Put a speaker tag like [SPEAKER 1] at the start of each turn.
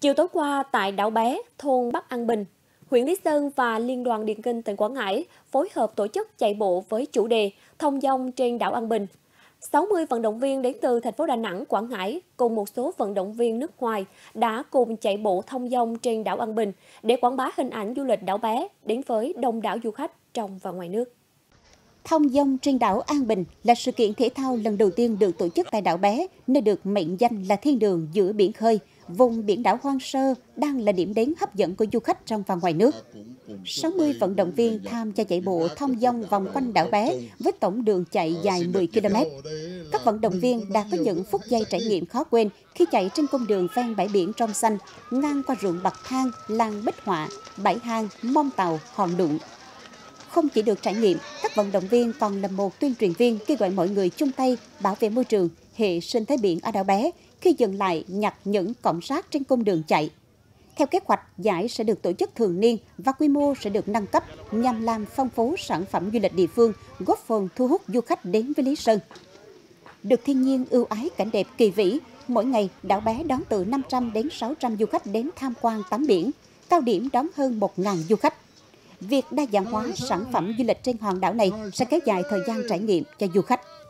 [SPEAKER 1] Chiều tối qua tại đảo Bé, thôn Bắc An Bình, huyện Lý Sơn và Liên đoàn Điền Kinh tỉnh Quảng Ngãi phối hợp tổ chức chạy bộ với chủ đề Thông dong trên đảo An Bình. 60 vận động viên đến từ thành phố Đà Nẵng, Quảng Ngãi cùng một số vận động viên nước ngoài đã cùng chạy bộ thông dong trên đảo An Bình để quảng bá hình ảnh du lịch đảo Bé đến với đông đảo du khách trong và ngoài nước.
[SPEAKER 2] Thông dong trên đảo An Bình là sự kiện thể thao lần đầu tiên được tổ chức tại đảo Bé, nơi được mệnh danh là thiên đường giữa biển khơi. Vùng biển đảo hoang sơ đang là điểm đến hấp dẫn của du khách trong và ngoài nước. 60 vận động viên tham gia chạy bộ thông dong vòng quanh đảo Bé với tổng đường chạy dài 10 km. Các vận động viên đã có những phút giây trải nghiệm khó quên khi chạy trên cung đường ven bãi biển trong xanh, ngang qua ruộng bậc thang, làng Bích Họa, bãi hang, Mong Tàu, Hòn Đụng. Không chỉ được trải nghiệm, các vận động viên còn là một tuyên truyền viên kêu gọi mọi người chung tay bảo vệ môi trường, hệ sinh thái biển ở đảo Bé khi dừng lại nhặt những cọng rác trên cung đường chạy. Theo kế hoạch, giải sẽ được tổ chức thường niên và quy mô sẽ được nâng cấp nhằm làm phong phú sản phẩm du lịch địa phương, góp phần thu hút du khách đến với Lý Sơn. Được thiên nhiên ưu ái cảnh đẹp kỳ vĩ, mỗi ngày đảo Bé đón từ 500 đến 600 du khách đến tham quan tắm biển, cao điểm đón hơn 1.000 du khách. Việc đa dạng hóa sản phẩm du lịch trên hòn đảo này sẽ kéo dài thời gian trải nghiệm cho du khách.